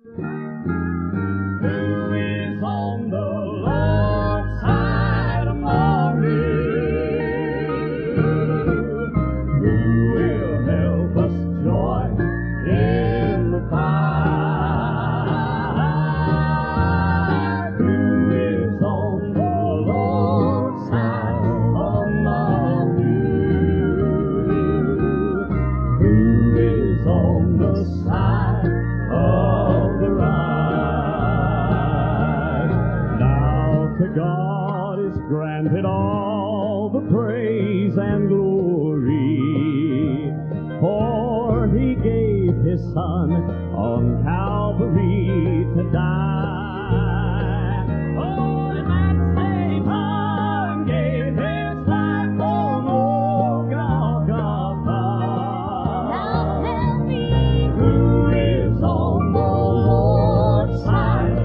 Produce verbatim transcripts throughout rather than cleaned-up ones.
is on the Lord's side among you? Who will help us joy in the fire? Who is on the Lord's side among you? Who is on the side of the right? Now to God is granted all the praise and glory, for He gave His Son on Calvary to die. Oh, and that same Son gave His life on old Golgotha. Now tell me, Who is on the Lord's side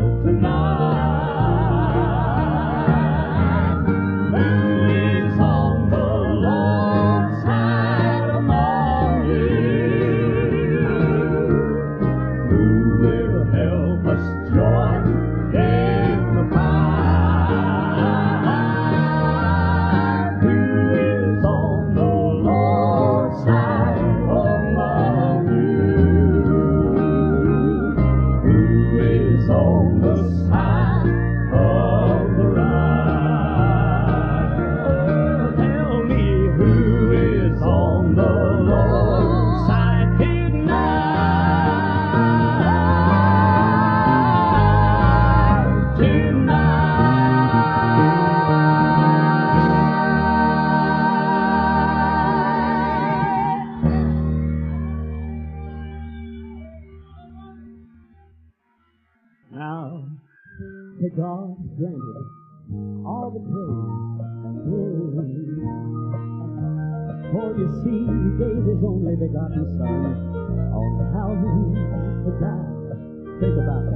tonight? Who is on the Lord's side among you? Who will help us joy in the fire? Who is on the Lord's side among you? Who is on the side of the right? Oh, tell me, who is on the Lord's side tonight? Tonight. Now, to God granted all the praise and glory. For you see, He gave His only begotten Son on Calvary to die. Think about it.